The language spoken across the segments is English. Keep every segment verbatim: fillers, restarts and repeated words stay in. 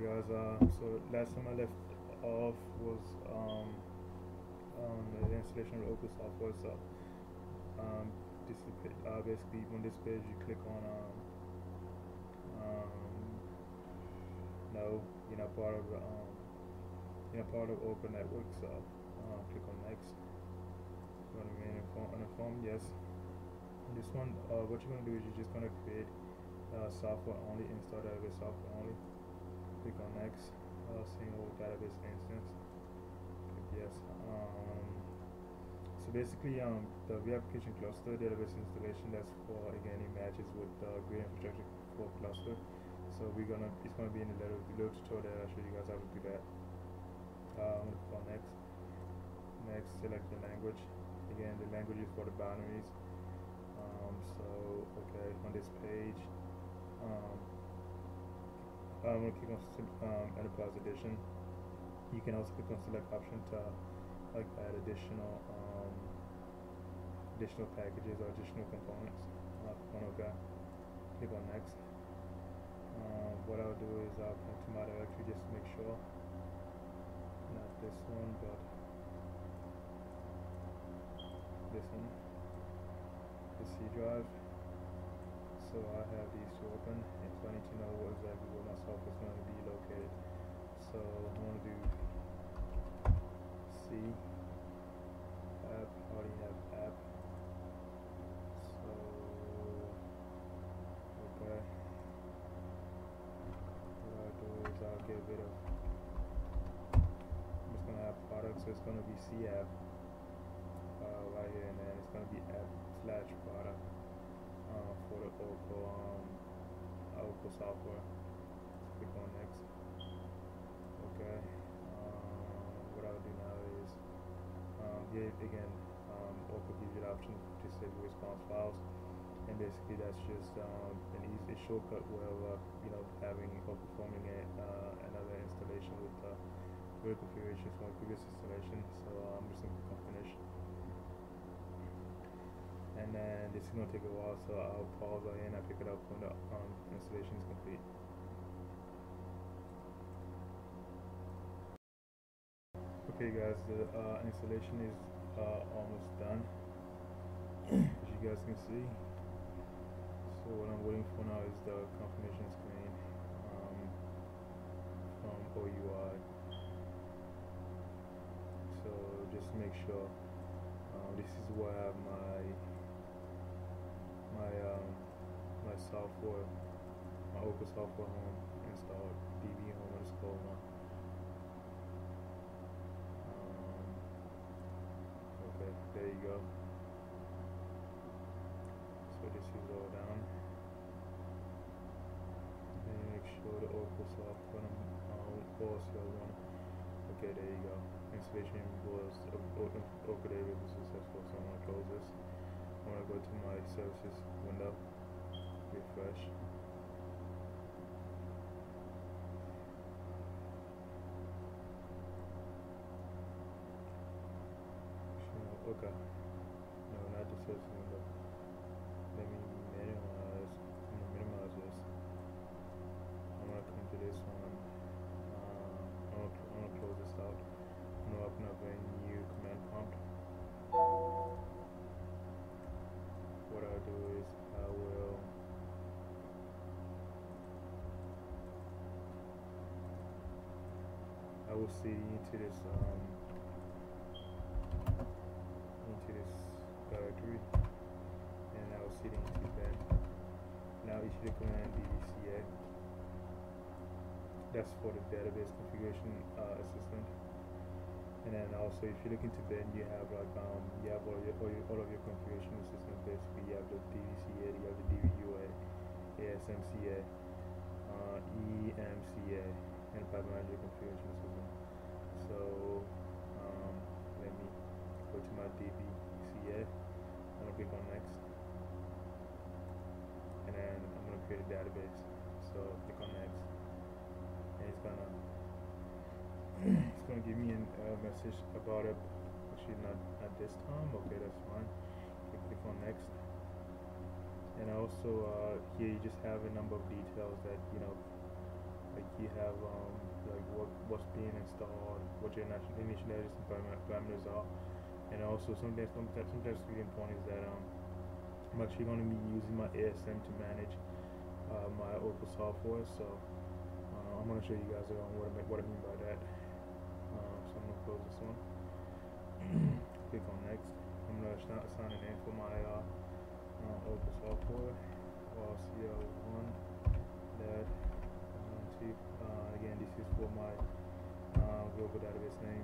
Alright guys, uh, so last time I left off was um, um, the installation of local software. So um, this is uh, basically on this page you click on um, um, no, you're not part of um, you're not part of Open Network. So uh, click on next. Going to remain uninformed, yes. And this one, uh, what you're going to do is you're just going to create uh, software only, install database software only. Click on next. Uh, single database instance. Click yes. Um, so basically, um, the reapplication cluster database installation, that's for, again, it matches with the grid infrastructure for cluster. So we're gonna, it's gonna be in the little, little tutorial that I'll show you guys how to do that. Uh, I'm gonna click on next. Next, select the language. Again, the language is for the boundaries. Um, so okay, on this page. Um, I'm going to click on um, Enterprise Edition. You can also click on Select Option to like add additional um, additional packages or additional components. I'll click on OK. Click on Next. Um, what I'll do is I'll come to my directory just to make sure. Not this one, but this one. The C drive. So I have these two open, and so I need to know what exactly where my software is going to be located. So I'm going to do C app. I already have app. So okay. What I'll do is I'll get rid of. I'm just going to have product, so it's going to be C app uh, right here, and then it's going to be app slash product. Uh, for the Oracle, um, Oracle software. Click on next. Okay. Um, what I'll do now is, um, here again, um, Oracle gives you the option to save your response files, and basically that's just um, an easy shortcut way of uh, you know having or performing a, uh, another installation with uh, with configurations from a previous installation. So uh, I'm just going to click on finish. And then this is going to take a while, so I'll pause right here and I'll pick it up when the um, installation is complete. Okay guys, the uh, installation is uh, almost done, as you guys can see. So what I'm waiting for now is the confirmation screen um, from O U I. So just make sure um, this is where I have my my um, my software, my Oracle software home installed, D B home underscore one. Um, okay, there you go. So this is all down. And make sure the Oracle software um, also one. Okay, there you go. Installation was Oracle database was successful. So I'm gonna close this. I'm going to go to my services window, refresh. Okay, no, not the services window. Let me minimize, I'm going to minimize this. I'm going to come to this one. Uh, I'm going to close this out. I'm going to open up a new command prompt. What I'll do is I will I will see into this um, into this directory, and I will see into that. Now issue the command D B C A. That's for the database configuration uh, assistant. And then also, if you look into Ben, you have like um, you have all your, all, your, all of your configuration systems. Basically, you have the D V C A, you have the D V U A, A S M C A, uh, E M C A, and Pipe Manager configuration system. So um, let me go to my D V C A. I'm gonna click on next, and then I'm gonna create a database. So click on next, and it's gonna. It's going to give me a uh, message about it. Actually, not at this time. Okay, that's fine. You click on next, and also uh, here you just have a number of details that you know, like you have um, like what what's being installed, what your initial initialization parameters are, and also something that's something that's really important is that um, I'm actually going to be using my A S M to manage uh, my Opal software. So uh, I'm going to show you guys around what I mean, what I mean by that. Uh, so I'm going to close this one. Click on next. I'm going to assign a name for my uh, uh, Opal software. R C L one. That. Uh, again, this is for my uh, global database name.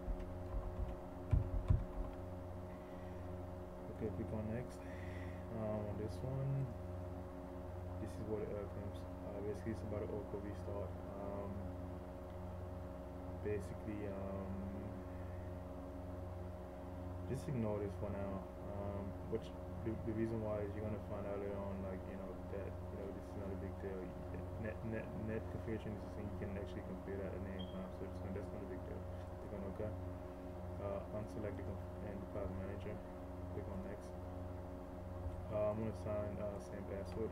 Okay, click on next. Um, on this one, this is what it uh, comes. Uh, basically, it's about an Oracle restart. Um, basically, um, just ignore this for now. Um, which the, the reason why is you're gonna find out later on, like you know that you know this is not a big deal. Net net net configuration is a thing you can actually configure that at any time, so it's not, that's not a big deal. Click on OK. Uh, unselect the conf and the file manager. Click on next. Uh, I'm gonna assign uh, same password.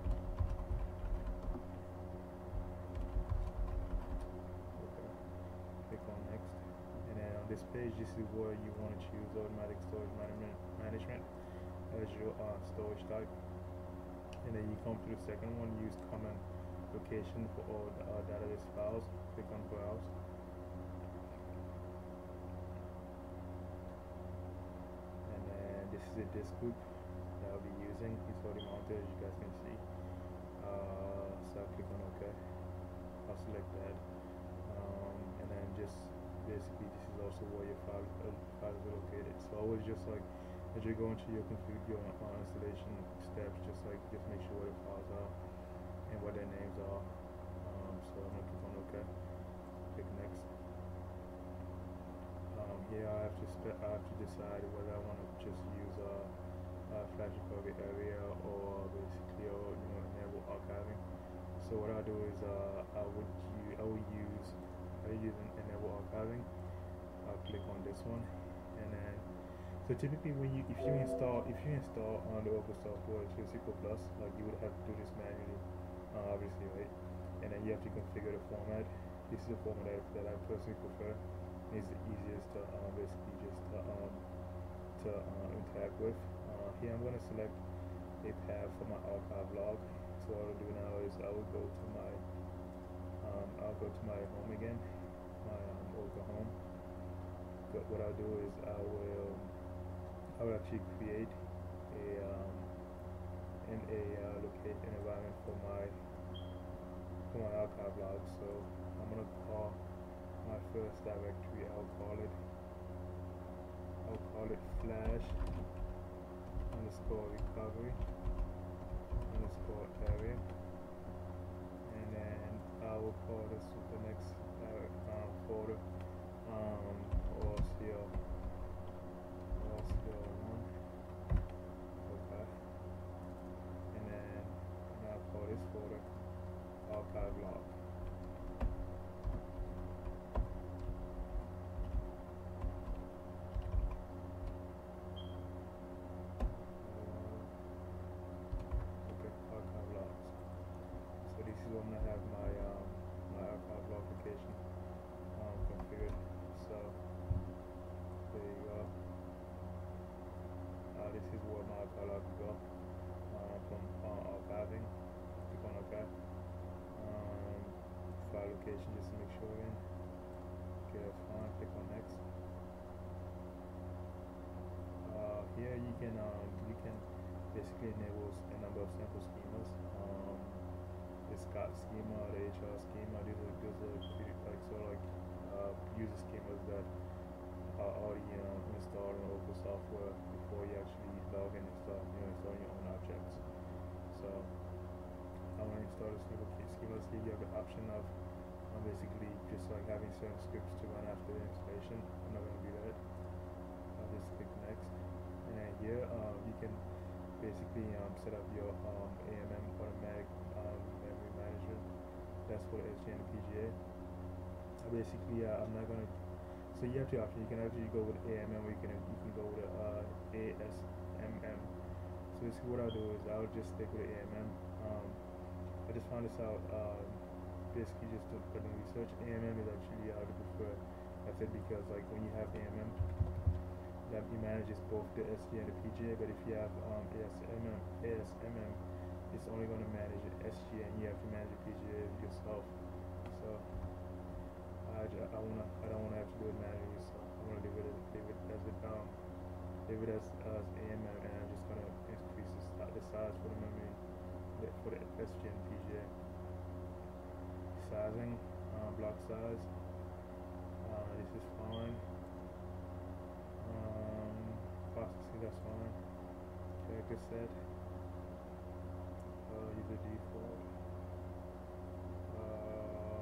Okay. Click on next. And then on this page, this is where you want to choose automatic storage management management as your uh, storage type. And then you come to the second one, use common location for all the uh, database files. Click on browse. And then this is a disk group that I'll be using. It's already mounted, as you guys can see. Uh, so I'll click on OK. I'll select that. Um, and then just basically this is also where your file, uh, files are located. So always just like as you go into your config your uh, installation steps, just like just make sure where the files are and what their names are. Um, so I'm gonna click on OK. Click next. Um, here I have to spe I have to decide whether I want to just use a, a flash recovery area or basically or you know enable archiving. So what I do is uh, I would use I will use I use an enable archiving. I'll click on this one, and then so typically when you if you install if you install on the Oracle software to S Q L Plus, like you would have to do this manually, uh, obviously, right? And then you have to configure the format. This is the format that, that I personally prefer. It's the easiest to uh, basically just to, um, to uh, interact with. Uh, here I'm going to select a path for my archive log. So what I'll do now is I will go to my um, I'll go to my home again, my um, Oracle home. But what I'll do is I will I will actually create a um, in a uh, locate an environment for my for my archive log. So I'm gonna call my first directory. I'll call it I'll call it flash underscore recovery underscore area, and then I will call this with the next uh, um, folder um, O R C L O R C L one. Okay, and then I'll call this folder archive log. I'm gonna have my um, my archive log application um, configured. So there you go. Uh, this is where my archive log will go uh, from uh, archiving. Click on OK. Um, file location just to make sure again. Okay, that's fine. Click on next. Uh, here you can um, you can basically enable a number of sample schemas. Um, the Scott schema, the H R schema, these are, these are pretty, like so like uh, user schemas that are already um, installed on Oracle software before you actually log in and start you know, installing your own objects. So I want to install the schema schemas. Here you have the option of um, basically just like having certain scripts to run after the installation. I'm not going to do that. I'll just click next, and then here um, you can basically um, set up your um, A M M automatic um, memory management. That's for the S G and the P G A. Uh, basically, uh, I'm not gonna. So you have two options. You can actually go with A M M, or you can you can go with uh, A S M M. So basically, what I'll do is I'll just stick with A M M. Um, I just found this out uh, basically just to put in research. A M M is actually I would prefer method because like when you have A M M, that it manages both the S G and the P G A. But if you have um, A S M M, A S M M, it's only going to manage the S G A, and you have to manage the P G A yourself. So I, I wanna I don't wanna have to do it manually. So I wanna leave it leave it as it um leave it as as A M M, and I'm just gonna increase the, the size for the memory for the S G and P G A. Sizing, uh, block size. Uh, this is fine. Um, processing, that's fine. Character set. Uh, user default. Uh,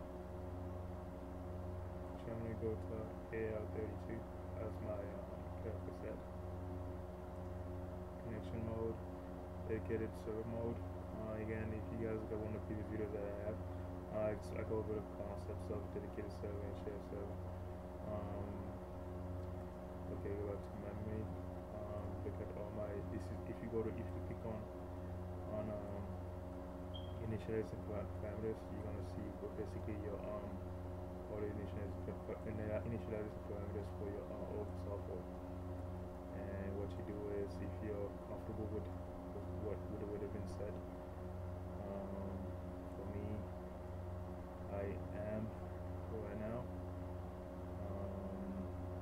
actually, I'm gonna go to A L thirty-two as my um, character set. Connection mode. Dedicated server mode. Uh, again, if you guys got one of the previous videos that I have, uh, I go over the concepts of dedicated server and shared server. Um, okay, go back to memory. Um, look at all my. This is if you go to if you click on on um, initialize and parameters, you're gonna see basically your um all the initialize initialize parameters for your uh, old software. And what you do is, if you're comfortable with what would have been said. Um, for me, I am right now. Um,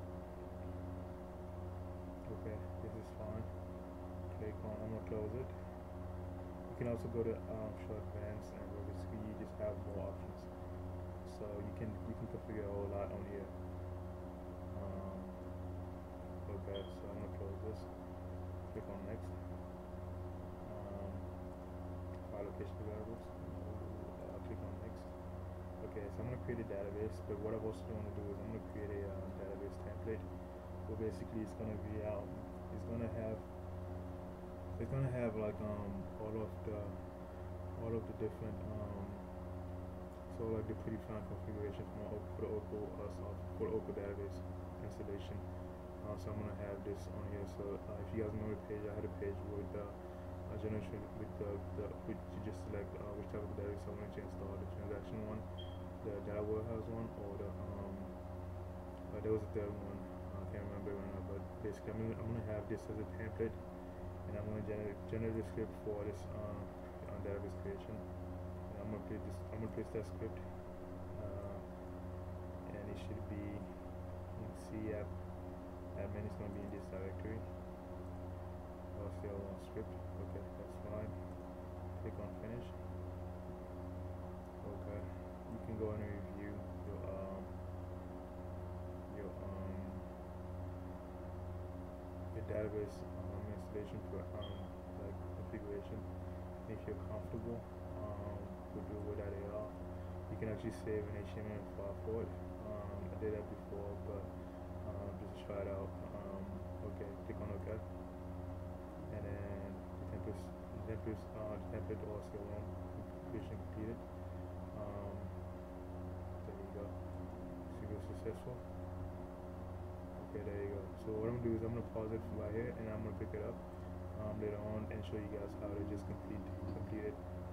okay, this is fine. Click on. I'm gonna close it. You can also go to um, short bands, and basically you just have more options. So you can you can configure a whole lot on here. Um, okay, so I'm gonna close this. Click on next. Location variables. Uh, click on next. Okay, so I'm going to create a database, but what I also want to do is I'm going to create a uh, database template. So basically, it's going to be out. Um, it's going to have. It's going to have like um all of the all of the different um. So like the predefined configuration for my for the Oracle uh, soft, for the Oracle database installation. Uh, so I'm going to have this on here. So uh, if you guys know the page, I had a page with. Uh, Uh, generation with the, the with you just select uh, which type of database I want to install, the transaction one, the data warehouse one, or the um uh, there was a third one, I can't remember right now, but basically I'm gonna, I'm gonna have this as a template, and I'm gonna generate generate a script for this uh, uh, database creation, and I'm gonna place this I'm gonna place that script, uh, and it should be in C app admin is gonna be in this directory. I'll see all one script. Okay, that's fine. Click on finish. Okay, you can go and review your um your um your database um, installation for um like configuration. If you're comfortable um with the with that A R, you can actually save an H T M L file for it. Um, I did that before, but um, just try it out. Um, okay, click on OK. And then the template, the template, uh, the template or C L one configuration completed. Um, there you go. See if it's successful. Okay, there you go. So what I'm gonna do is I'm gonna pause it right here, and I'm gonna pick it up um, later on and show you guys how to just complete complete it.